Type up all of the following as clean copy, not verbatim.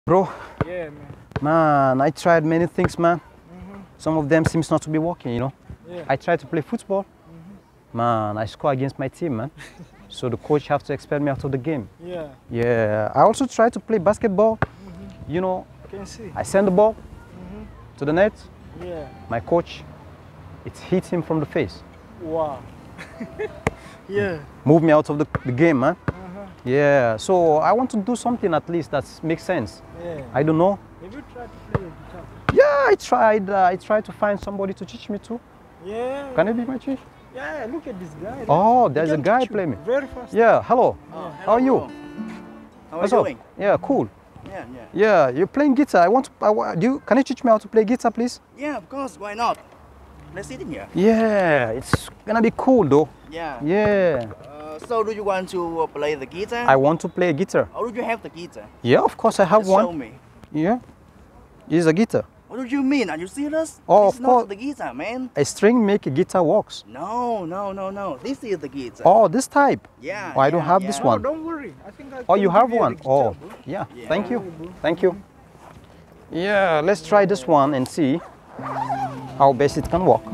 Bro, Yeah, man. man, I tried many things, man. Some of them seems not to be working, you know. Yeah. I tried to play football. Man, I score against my team, man. So the coach have to expel me out of the game. Yeah. Yeah, I also tried to play basketball. You know, Can see. I send the ball to the net. Yeah. My coach, it hit him from the face. Wow. Yeah. Move me out of the game, man. Yeah, so I want to do something at least that makes sense. Yeah. I don't know. Have you tried to play guitar? Yeah, I tried. I tried to find somebody to teach me too. Yeah. Can you be my teacher? Yeah. Look at this guy. Oh, He there's a can guy teach you playing me. very fast. Yeah, hello. Oh, How are you? hello, bro. How are What's you up? doing? Yeah, cool. Yeah, yeah. Yeah, you're playing guitar. Can you teach me how to play guitar, please? Yeah, of course. Why not? Let's sit in here. Yeah, it's gonna be cool though. Yeah. Yeah, So do you want to play the guitar? I want to play guitar. Or do you have the guitar? Yeah, of course I have Just show one. me. Yeah, it's a guitar. What do you mean? Are you serious? Oh, This of is course. not the guitar, man. A string make a guitar works. No, no, no, no. This is the guitar. Oh, this type. Yeah. Oh, I don't yeah, have yeah. this Oh, one. don't worry. I think I Oh, can you have give one? the guitar, Oh, bro. yeah. Yeah. Thank you. Thank you. Yeah, let's try this one and see how best it can work.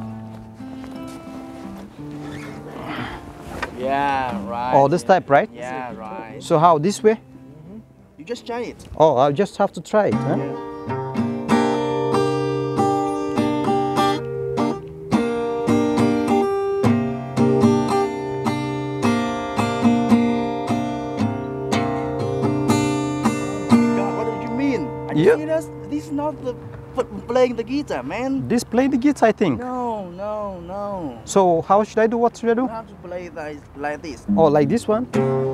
Yeah, right. Oh, this type, right? Yeah, right. So how, this way? You just try it. Oh, I'll just have to try it, huh? God, what do you mean? Are you Yeah. serious? This is not the playing the guitar, man. This play the guitar, I think. No, no, no. So how should I do? What should I do? You have to play like this. Oh, like this one?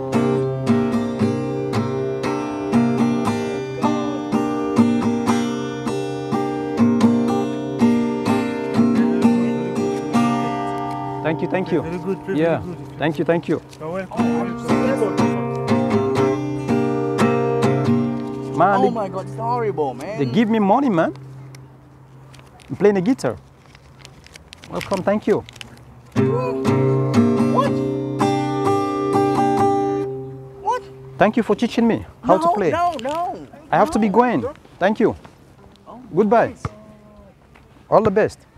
Thank you, thank you. Very good. Very Yeah, good. thank you, thank you. You're welcome. Man, Oh my God, it's horrible, man. they give me money, man. I'm playing the guitar. Welcome, thank you. What? What? Thank you for teaching me how to play. No, no. I have to be going. Thank you. Oh, Goodbye. nice. All the best.